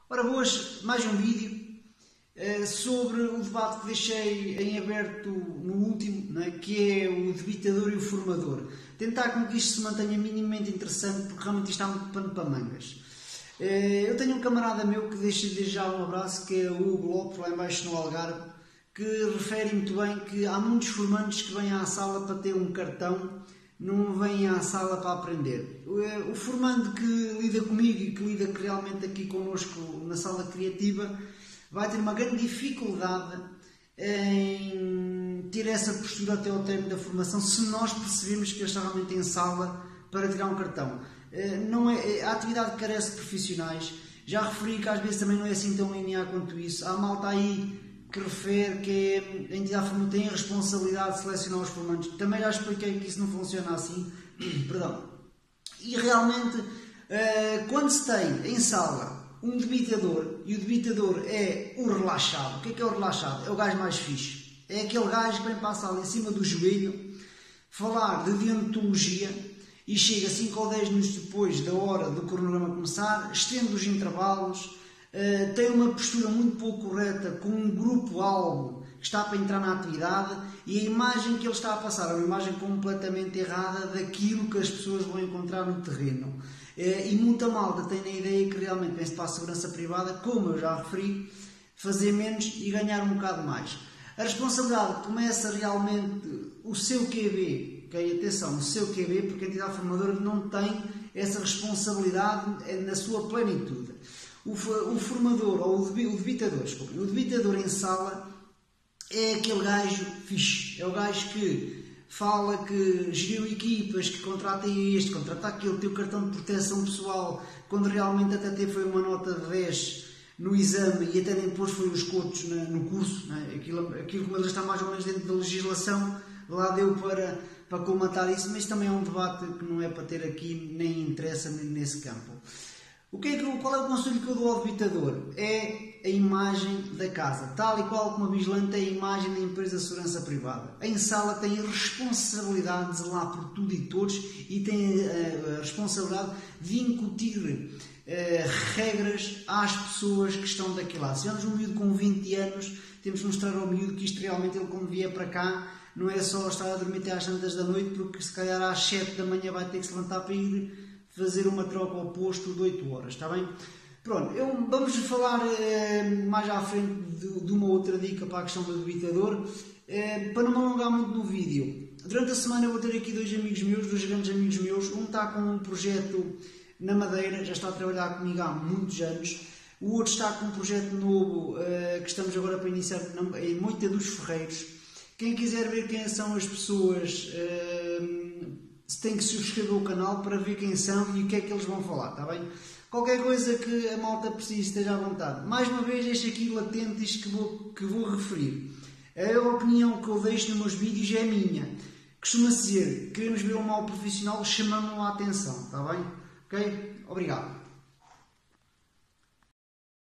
Ora, hoje mais um vídeo sobre o debate que deixei em aberto no último, não é? Que é o debitador e o formador. Tentar com que isto se mantenha minimamente interessante, porque realmente isto há muito pano para mangas. Eu tenho um camarada meu que deixa desde já um abraço, que é o Hugo Lopes, lá embaixo no Algarve, que refere muito bem que há muitos formandos que vêm à sala para ter um cartão, não vêm à sala para aprender. O formando que lida comigo e que lida realmente aqui connosco na sala criativa vai ter uma grande dificuldade em ter essa postura até ao término da formação, se nós percebemos que ele está realmente em sala para tirar um cartão. Não é, a atividade carece de profissionais. Já referi que às vezes também não é assim tão linear quanto isso. Há malta aí que refere que a entidade formante tem a responsabilidade de selecionar os formandos. Também já expliquei que isso não funciona assim. Perdão. E realmente, quando se tem em sala um debitador, e o debitador é o relaxado. O que é o relaxado? É o gajo mais fixe. É aquele gajo que vem para a sala em cima do joelho falar de deontologia e chega 5 ou 10 minutos depois da hora do cronograma começar, estende os intervalos, tem uma postura muito pouco correta com um grupo-alvo que está para entrar na atividade, e a imagem que ele está a passar é uma imagem completamente errada daquilo que as pessoas vão encontrar no terreno. E muita malta tem a ideia que realmente vem-se para a segurança privada, como eu já referi, fazer menos e ganhar um bocado mais. A responsabilidade começa realmente o seu QB, ok? Atenção, o seu QB, porque a entidade formadora não tem essa responsabilidade na sua plenitude. O formador, ou o debitador, desculpem, o debitador em sala é aquele gajo fixe, é o gajo que fala que geriu equipas, que contrata este, contrata aquele, tem o cartão de proteção pessoal, quando realmente até foi uma nota de 10 no exame e até nem depois foi os cotos no curso, né? Aquilo como ele está mais ou menos dentro da legislação, lá deu para colmatar isso, mas também é um debate que não é para ter aqui, nem interessa nesse campo. Qual é o conselho que eu dou ao debitador? É a imagem da casa, tal e qual como a vigilante é a imagem da empresa de segurança privada. Em sala tem a responsabilidade de zelar por tudo e todos e tem a responsabilidade de incutir regras às pessoas que estão daquele lado. Se tivermos um miúdo com 20 anos, temos que mostrar ao miúdo que isto realmente, ele quando vier para cá, não é só estar a dormir até às tantas da noite, porque se calhar às 7 da manhã vai ter que se levantar para ir fazer uma troca ao posto de 8 horas, está bem? Pronto, vamos falar mais à frente de uma outra dica para a questão do debitador, para não me alongar muito no vídeo. Durante a semana eu vou ter aqui dois grandes amigos meus. Um está com um projeto na Madeira, já está a trabalhar comigo há muitos anos. O outro está com um projeto novo que estamos agora para iniciar em Moita dos Ferreiros. Quem quiser ver quem são as pessoas, tem que subscrever o canal para ver quem são e o que é que eles vão falar, está bem? Qualquer coisa que a malta precise, esteja à vontade. Mais uma vez, deixo aqui latente isto que vou referir. A opinião que eu deixo nos meus vídeos é minha. Costuma-se dizer, queremos ver um mau profissional, chamamos-lo a atenção, está bem? Ok? Obrigado.